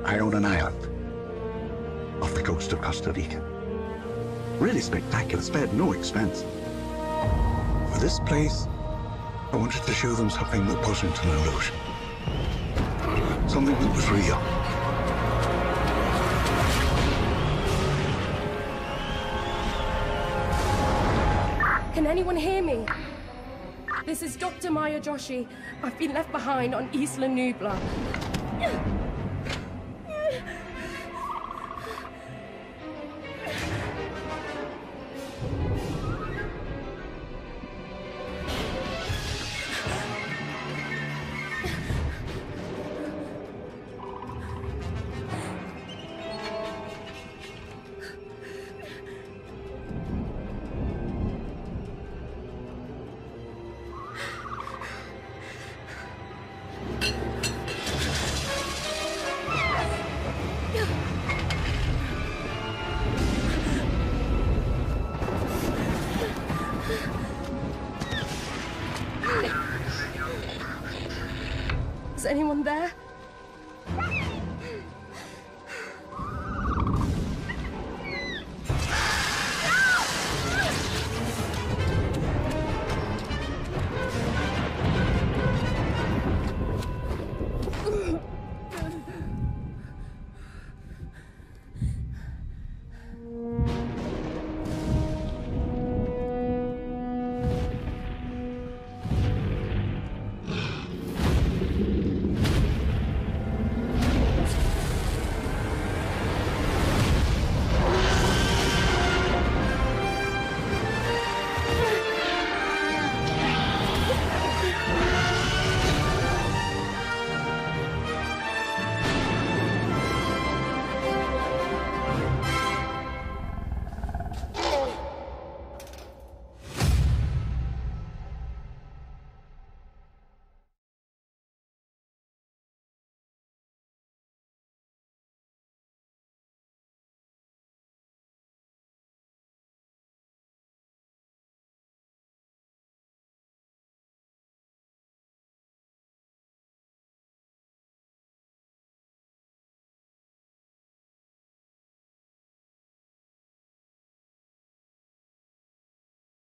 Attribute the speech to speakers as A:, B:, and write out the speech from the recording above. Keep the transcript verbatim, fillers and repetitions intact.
A: I own an island off the coast of Costa Rica. Really spectacular, spared no expense. For this place, I wanted to show them something that wasn't an illusion. Something that was real.
B: Can anyone hear me? This is Doctor Maya Joshi. I've been left behind on Isla Nublar. Is anyone there?